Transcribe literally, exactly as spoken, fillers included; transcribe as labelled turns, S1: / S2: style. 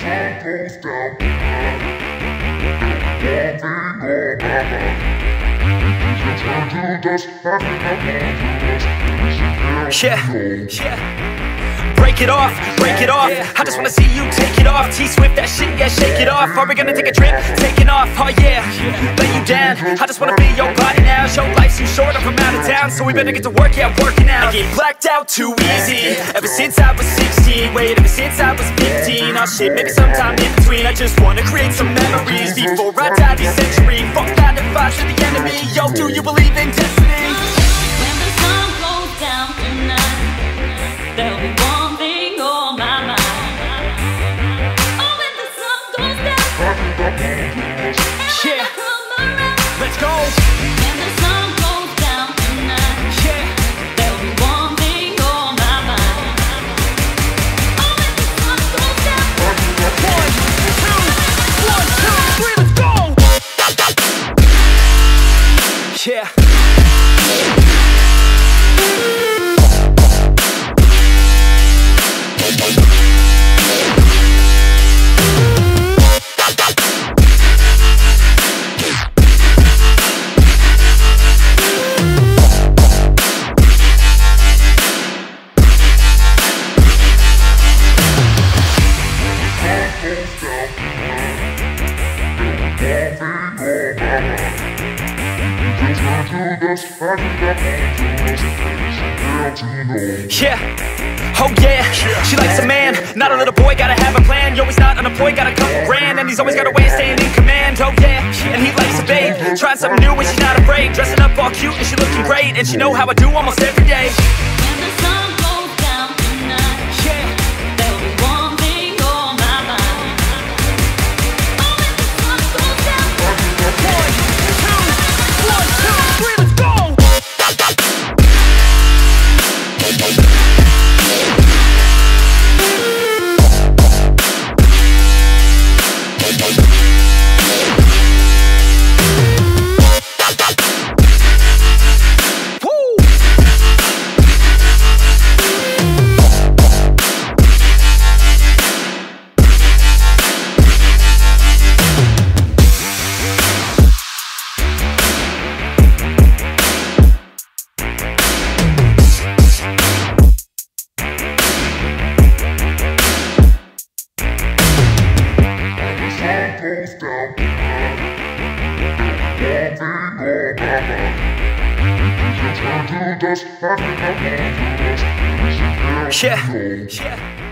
S1: Yeah, yeah. Break it off, break it off. I just wanna see you take it off. T-Swift, that shit, yeah, shake it off. Are we gonna take a trip? Taking off, oh yeah. Lay you down, I just wanna be your body now. Your life's too short, I'm from out of town, so we better get to work, yeah, working out. I get blacked out too easy, ever since I was sixteen. Wait, ever since I was fifteen. Oh shit, maybe sometime in between. I just wanna create some memories before I die this century. Fuck nine to five to the enemy. Yo, do you believe in destiny?
S2: When the sun goes down tonight, there'll be one thing on my mind. Oh, when the sun goes down,
S1: yeah,
S2: come around.
S1: Let's go.
S2: When the sun goes down tonight,
S1: Yeah,
S2: there'll be one thing on my mind. Oh, when the sun goes down,
S1: one, two, one, two, three, let's go. Yeah. Yeah, oh yeah, she likes a man, not a little boy, gotta have a plan. Yo, he's not unemployed, got a couple grand, and he's always got a way of staying in command. Oh yeah, and he likes a babe, trying something new and she's not afraid. Dressing up all cute and she looking great, and she know how I do almost every day.
S2: when the sun goes down tonight,
S1: Yeah,
S2: there'll be one thing on my mind. Oh, when the sun goes down,
S1: one, two, one, two, three, let's go. Yeah, yeah.